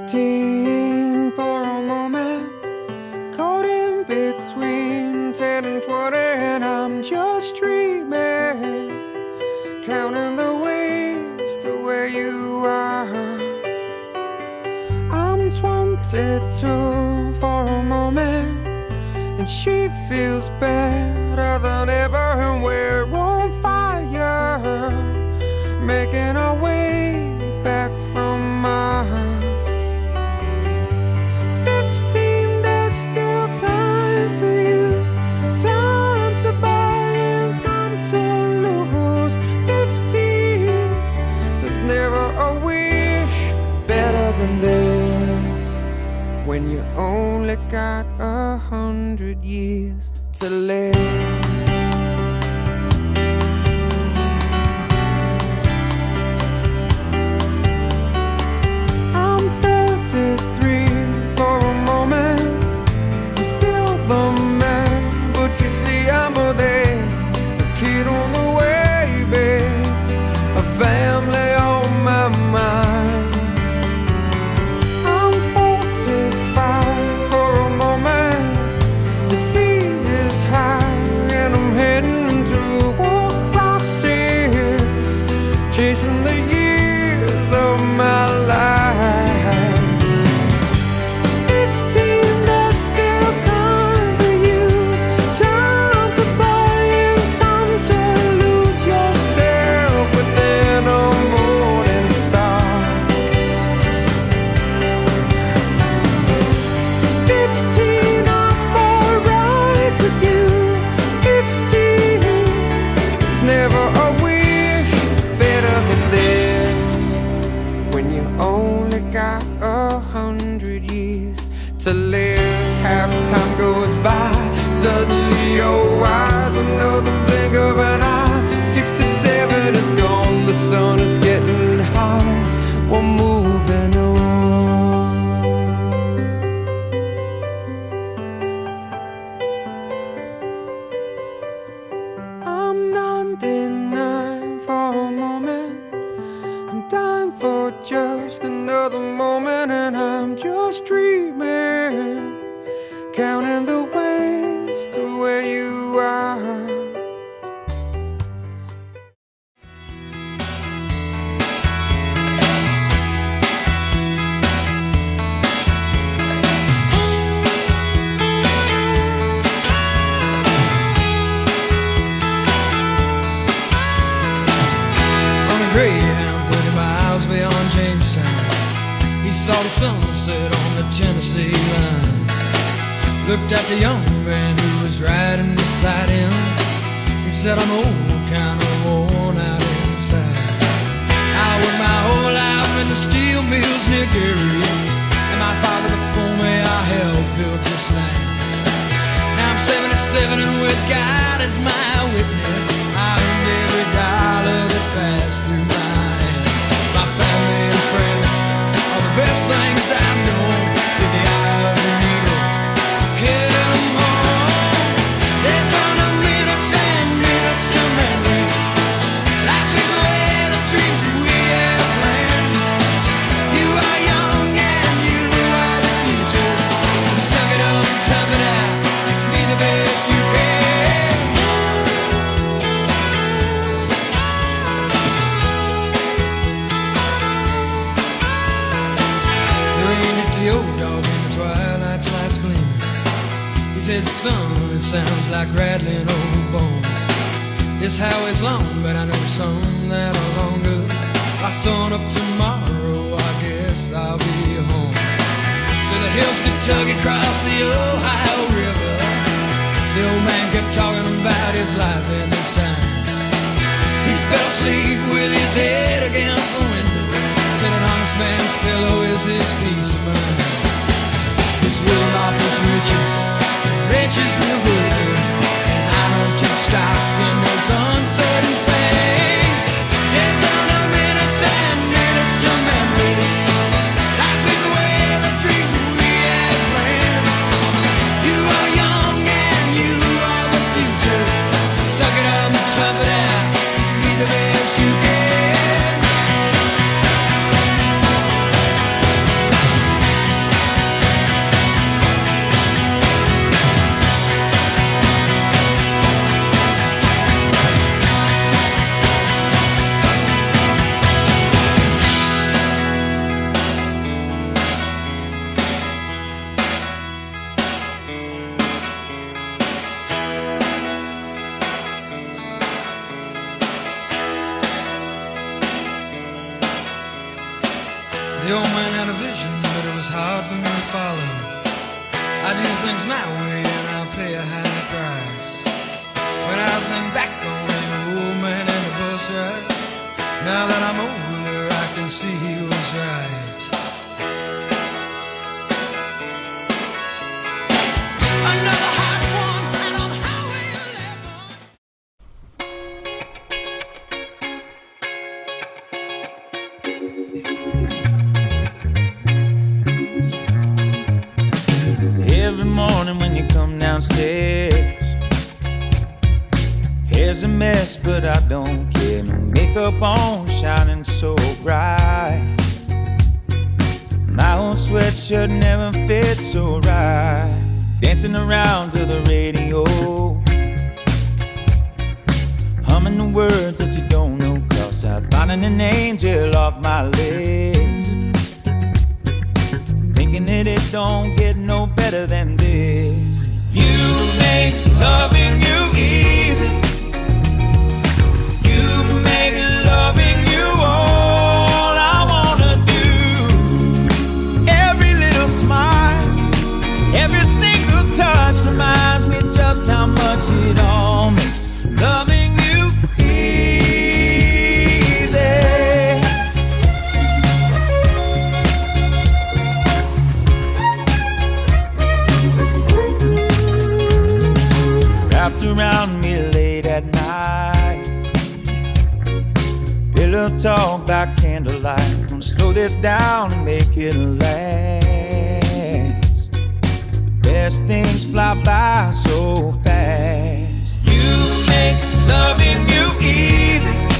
15 for a moment, caught in between 10 and 20, and I'm just dreaming, counting the ways to where you are. I'm 22 for a moment, and she feels better than ever, and we're on fire, making our way back from Mars. 15, there's still time for you, time to buy and time to lose. 15, there's never a wish better than this, when you only got 100 years to live. Chasing the years of my life. 15, there's still time for you, time to buy and time to lose yourself within a morning star. 15, I'm alright with you. 15, there's never a only got 100 years to live. Half time goes by, suddenly you're wise, another blink of an eye. 67 is gone, the sun is getting high, we're moving on. I'm 99 for a moment, I'm dying for just another moment, and I'm just dreaming, counting the ways to where you are. On a Greyhound 30 miles beyond Jamestown, he saw the sunset on the Tennessee line. Looked at the young man who was riding beside him. He said, I'm old, kind of worn out inside. I worked my whole life in the steel mills near Gary, and my father before me, I helped build this land. Now I'm 77, and with God as my witness, I earned every dollar that passed through my hands. My family and friends are the best things I've known. With the eye of the needle, carry them home. There's gonna minutes and minutes to memories. Life is away the dreams that we have planned. You are young and you are the future, so suck it up, tough it out, be the best you can. The old dog in the twilight's last gleaming. He said, son, it sounds like rattling old bones. This highway's long, but I know some that are longer. By sun up tomorrow, I guess I'll be home. To the hills, Kentucky, across the Ohio River. The old man kept talking about his life in these times. He fell asleep with his head against the window. Said an honest man's pillow is his peace of mind. This world offers riches, riches will workers, and I don't take stock in those uncertain things. There's no minutes and minutes to memories. Life is the way the dreams that we had planned. You are young and you are the future, so suck it up and tough it out, be the best you can. The old man had a vision, but it was hard for me to follow. I do things my way and I'll pay a high price. When I think back on the old man and the bus ride, now that I'm older I can see he was right. Another hot one and on Highway 11. Every morning when you come downstairs, hair's a mess, but I don't care. No makeup on, shining so bright. My old sweatshirt never fits so right. Dancing around to the radio, humming the words that you don't know, 'cause I'm finding an angel off my list. Thinking that it don't get no better than this. You make loving you easy. You make loving you all I wanna do. Every little smile, every single touch reminds me just how much it all makes loving you easy. Wrapped around me late at night, pillow talk by candlelight. Gonna slow this down and make it last. The best things fly by so fast. You make loving you easy.